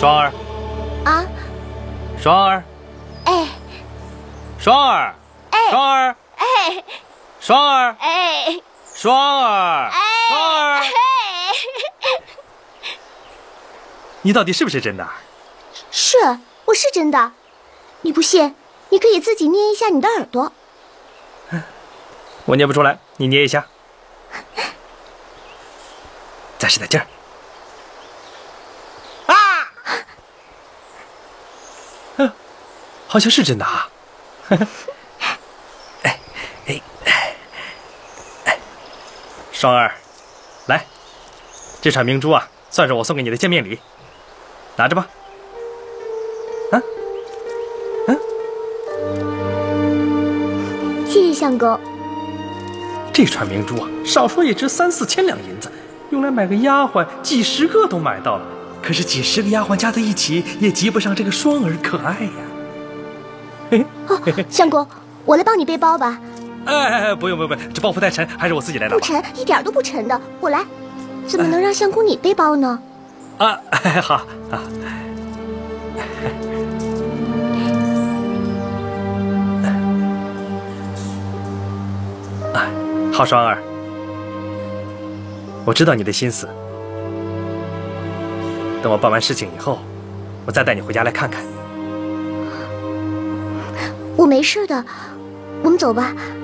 双儿， 啊， 双儿， 哎， 双儿， 哎， 双儿， 哎， 双儿， 哎， 双儿， 哎， 双儿， 哎， 你到底是不是真的？ 是，我是真的。你不信，你可以自己捏一下你的耳朵。 我捏不出来，你捏一下。再使点劲儿。啊！好像是真的啊。双儿，来，这串明珠啊，算是我送给你的见面礼，拿着吧。 谢谢相公。 这串明珠啊，少说也值3、4千两银子，用来买个丫鬟，几十个都买到了。可是几十个丫鬟加在一起，也及不上这个双儿可爱呀。 哦，相公，我来帮你背包吧。 哎，不用，这包袱太沉，还是我自己来拿吧。 不沉，一点都不沉的，我来。怎么能让相公你背包呢？ 啊，好啊。好，双儿，我知道你的心思。等我办完事情以后，我再带你回家来看看。 我没事的，我们走吧。